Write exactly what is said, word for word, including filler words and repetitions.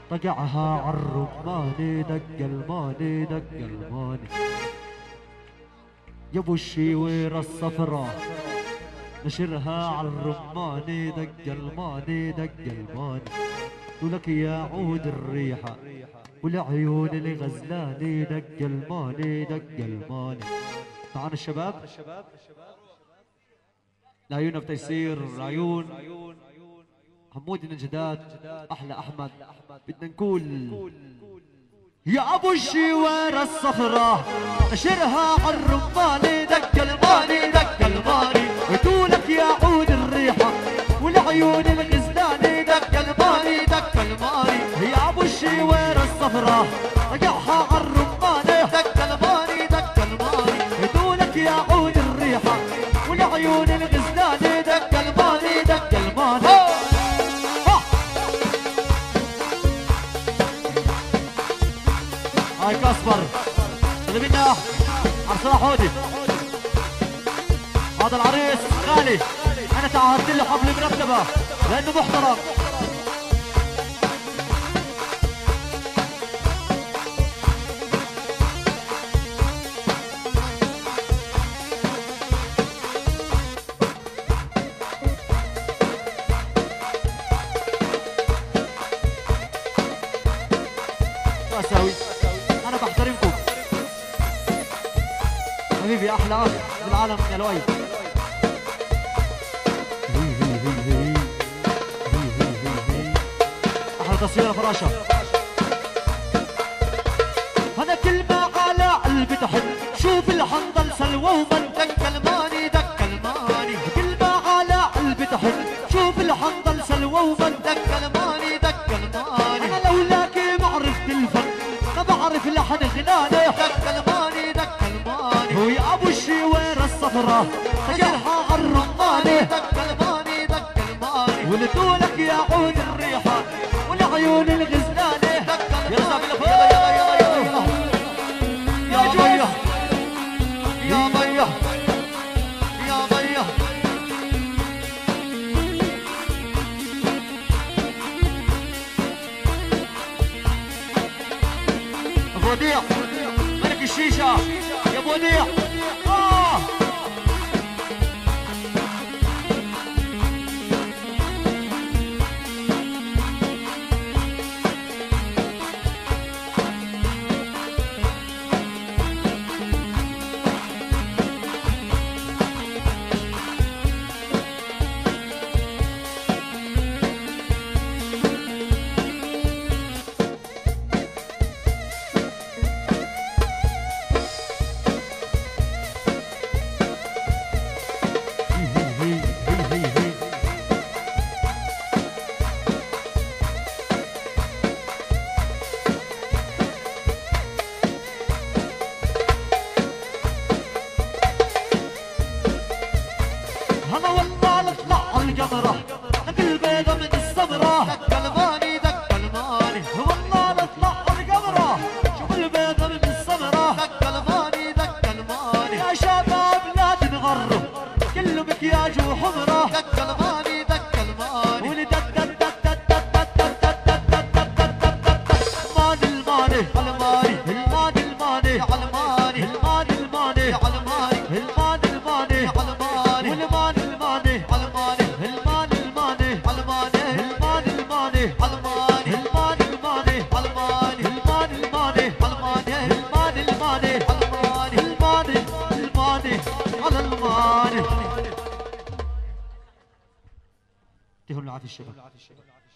طقعها عالرماني دق الماني دق الماني يا ابو الشيويرة الصفراء نشرها عالرماني دق الماني دق الماني ولك يا عود الريحة والعيون اللي غزلاني دق الماني دق الماني. معنا الشباب العيون بتيسير العيون حمود النجدات احلى احمد بدنا نقول يا ابو الشوارع الصخرة نشرها عالرماني دق الماني دق الماني وتولك يا عود الريحة والعيون الغزلاني دق الماني دق الماني يا ابو الشوارع الصخرة رجعها عالرماني دق الماني دق الماني وتولك يا عود الريحة والعيون الغزلاني دق الماني دق الماني. هاي كاسبر اللي منا عرسنا حودي هذا العريس غالي انا تعهدت له حبل مرتبه لانه محترم. اساوي انا بحترمكم حبيبي احلى اخ بالعالم يا لؤي. احلى تصوير فراشه انا كلمه على قلبي تحب شوف الحنظل سلوى ومن دق الماني دق الماني كلمه على قلبي تحب شوف الحنظل سلوى ومن دق الماني دق الماني انا لولاك ما عرفت الفن ما بعرف لحن غناني دق الماني دق الماني هو يا ابو الشوارع الصفراء رجعها عالرماني دق الماني دق الماني ولدولك يا عود الريحه والعيون الغزلاني دق يا رزاق الاخويا يلا يلا يلا يلا يا ضيه يا ضيه يا ضيه ابو وديع ملك الشيشه يا ابو وديع اه انا والله نطلع عالقمرة لك البيضة من السمرة دق الماني دق الماني والله نطلع عالقمرة شوف البيضة من السمرة دق الماني دق الماني يا شباب لا تنغروا كله مكياج وحمرة دق الماني دق الماني ولدت دق دق دق دق دق دق دق دق دق دق الماني الماني الماني الماني الماني الماني الماني الماني الماني الماني الماني والماني الماني الماني الماني الماني الماني الماني الماني الماني الماني الماني الماني الماني الماني الماني الماني الماني الماني على الماني. يعطيهم العافية الشباب.